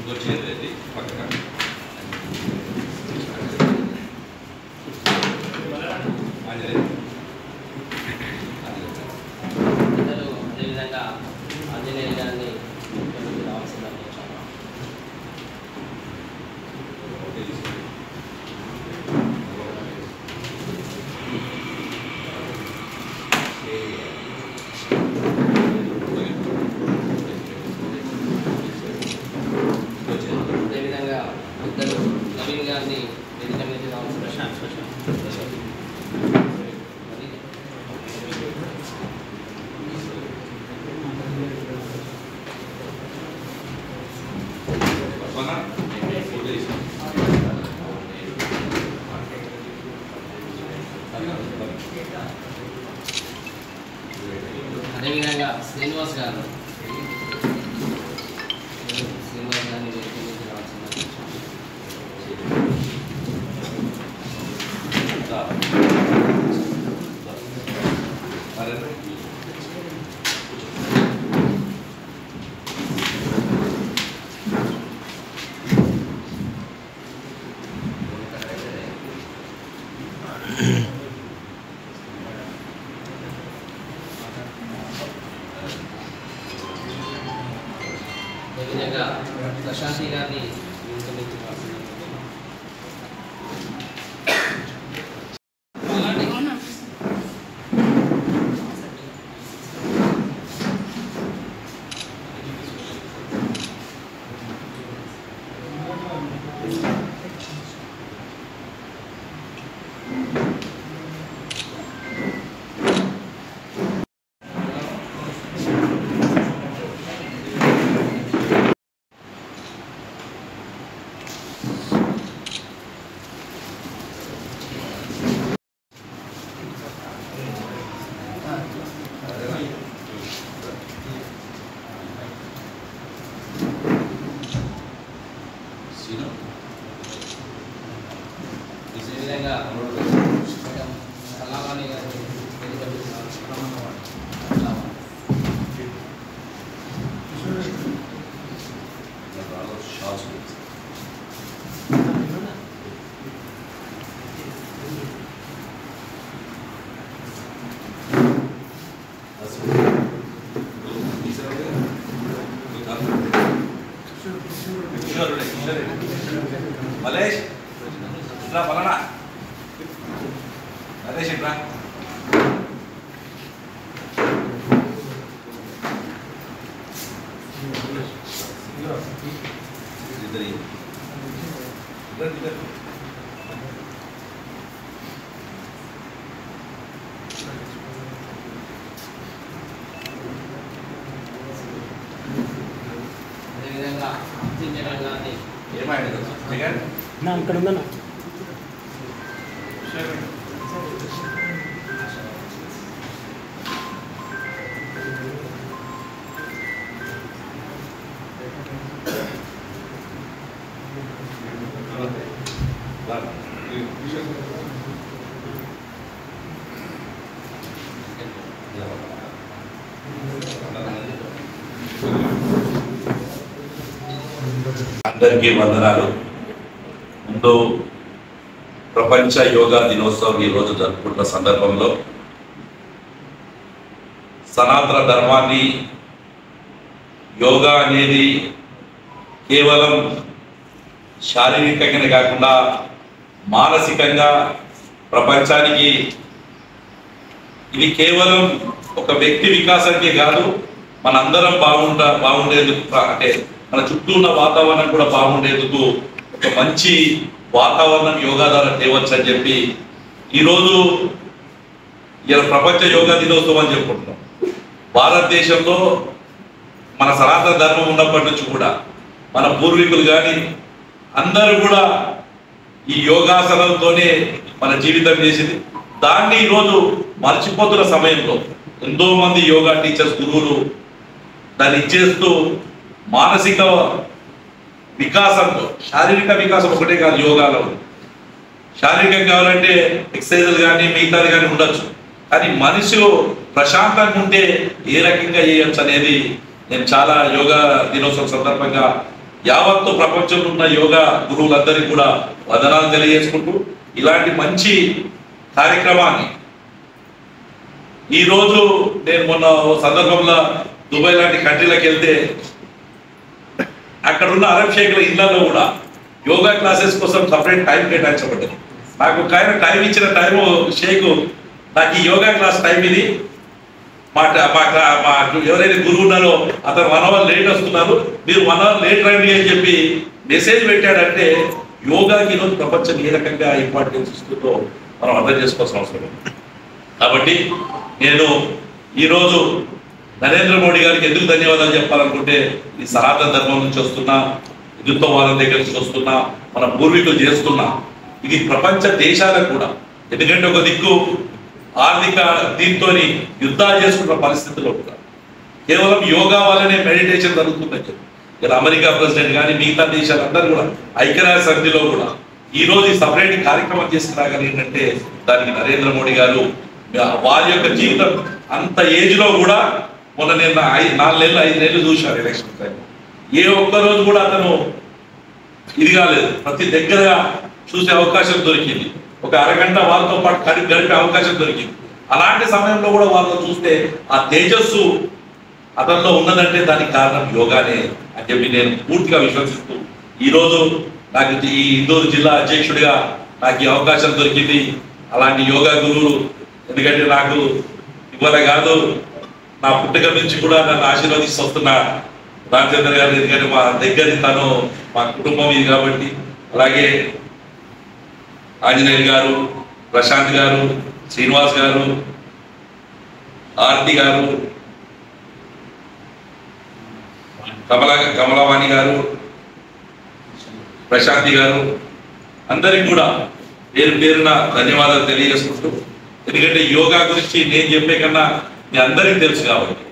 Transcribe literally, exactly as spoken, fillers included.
అదేవిధంగా ఆంజనేయ గారిని రావాల్సిందని అదేవిధంగా ఇద్దరు నవీన్ గారిని వేదిక మీద రావాల్సిన అదేవిధంగా శ్రీనివాస్ గారు శ్రీనివాస్ గారిని వేదిక మీద రావాల్సిందని అదేవిధంగా ప్రశాంతి గారిని వేదిక మీద రావాల్సిందని అదేవిధంగా కళావాణి గారి వేదిక మీద మలేష్ ఇట్లా పలానా మలేష్ ఇట్లా ఇద్దరు ఇద్దరు ఇద్దరు అదేవిధంగా జగన్ గారిని ఏమైంది జగన్ నా ఇక్కడ ఉందన్నా అందరికీ వందనాలు. ముందు ప్రపంచ యోగా దినోత్సవం ఈరోజు జరుపుకుంటున్న సందర్భంలో సనాతన ధర్మాన్ని యోగా అనేది కేవలం శారీరకంగానే కాకుండా మానసికంగా ప్రపంచానికి ఇది కేవలం ఒక వ్యక్తి వికాసానికే కాదు, మనందరం బాగుంటా బాగుండేందుకు అంటే మన చుట్టూ ఉన్న వాతావరణం కూడా బాగుండేందుకు ఒక మంచి వాతావరణం యోగా ద్వారా తేవచ్చు అని చెప్పి ఈరోజు ఇలా ప్రపంచ యోగా దినోత్సవం అని చెప్పుకుంటున్నాం. భారతదేశంలో మన సనాతన ధర్మం ఉన్నప్పటి నుంచి కూడా మన పూర్వీకులు కానీ అందరూ కూడా ఈ యోగాసనంతోనే మన జీవితం చేసింది. దాన్ని ఈరోజు మర్చిపోతున్న సమయంలో ఎంతో మంది యోగా టీచర్స్ గురువులు దాన్ని ఇచ్చేస్తూ మానసిక వికాసంతో, శారీరక వికాసం ఒకటే కాదు యోగాలో, శారీరకం కావాలంటే ఎక్సర్సైజులు కానీ మిగతాది కానీ ఉండొచ్చు, కానీ మనిషి ప్రశాంతంగా ఉంటే ఏ రకంగా చేయొచ్చు అనేది నేను చాలా యోగా దినోత్సవం సందర్భంగా యావత్తు ప్రపంచంలో ఉన్న యోగా గురువులందరికీ కూడా వందనాలు తెలియజేసుకుంటూ ఇలాంటి మంచి కార్యక్రమాన్ని ఈరోజు నేను మొన్న సందర్భంలో దుబాయ్ లాంటి కంట్రీలకు వెళ్తే అక్కడ ఉన్న అరబ్ షేక్ల ఇళ్లలో కూడా యోగా క్లాసెస్ కోసం సపరేట్ టైం కేటాయించబడ్డది. నాకు ఒక ఆయన టైం ఇచ్చిన టైము షేక్ నాకు ఈ యోగా క్లాస్ టైం ఇది మా మా ఎవరైతే గురువు ఉన్నారో అతను వన్ అవర్ లేట్ వస్తున్నారు, మీరు వన్ అవర్ లేట్ రండి అని చెప్పి మెసేజ్ పెట్టాడంటే యోగాకి ఈరోజు ప్రపంచం ఏ రకంగా ఇంపార్టెన్స్ ఇస్తుందో మనం అర్థం చేసుకోవాల్సిన అవసరం ఉంది. కాబట్టి నేను ఈరోజు నరేంద్ర మోడీ గారికి ఎందుకు ధన్యవాదాలు చెప్పాలనుకుంటే ఈ సనాతన ధర్మం నుంచి వస్తున్నా, హిందుత్వవాదం దగ్గర నుంచి వస్తున్నా, మన పూర్వీకులు చేస్తున్నా ఇది ప్రపంచ దేశాలకు కూడా, ఎందుకంటే ఒక దిక్కు ఆర్థిక దీంతో యుద్ధాలు చేసుకున్న పరిస్థితుల్లో కూడా కేవలం యోగా వల్లనే మెడిటేషన్ జరుగుతుందని చెప్పి ఇలా అమెరికా ప్రెసిడెంట్ కానీ మిగతా దేశాలందరూ కూడా ఐక్యరాజ్య సమితిలో కూడా ఈ రోజు ఈ సపరేట్ కార్యక్రమం చేసుకురాగలిగిందంటే దానికి నరేంద్ర మోడీ గారు వారి యొక్క జీవితం అంత ఏజ్ లో కూడా మొన్న నేను ఐదు నాలుగు నెలలు ఐదు నెలలు చూశాను ఎలక్షన్ టైం, ఏ ఒక్క రోజు కూడా అతను ఇది కాలేదు, ప్రతి దగ్గరగా చూసే అవకాశం దొరికింది, ఒక అరగంట వాళ్ళతో పాటు గడిపి గడిపే అవకాశం దొరికింది. అలాంటి సమయంలో కూడా వాళ్ళని చూస్తే ఆ తేజస్సు అతనిలో ఉన్నదంటే దానికి కారణం యోగానే అని చెప్పి నేను పూర్తిగా విశ్వసిస్తూ ఈరోజు నాకు ఈ ఇందూరు జిల్లా అధ్యక్షుడిగా నాకు ఈ అవకాశం దొరికింది. అలాంటి యోగా గురువులు, ఎందుకంటే నాకు ఇవాళ కాదు నా పుట్టుక నుంచి కూడా నన్ను ఆశీర్వదిస్తూ వస్తున్న రామచంద్ర గారు, ఎందుకంటే మా దగ్గర తను మా కుటుంబం ఇది కాబట్టి, అలాగే ఆంజనేయులు గారు, ప్రశాంత్ గారు, శ్రీనివాస్ గారు, ఆర్తి గారు, కమలా కమలావాణి గారు, ప్రశాంతి గారు, అందరికి కూడా పేరు పేరున ధన్యవాదాలు తెలియజేసుకుంటూ, ఎందుకంటే యోగా గురించి నేను చెప్పే కన్నా మీ అందరికీ తెలుసు కాబట్టి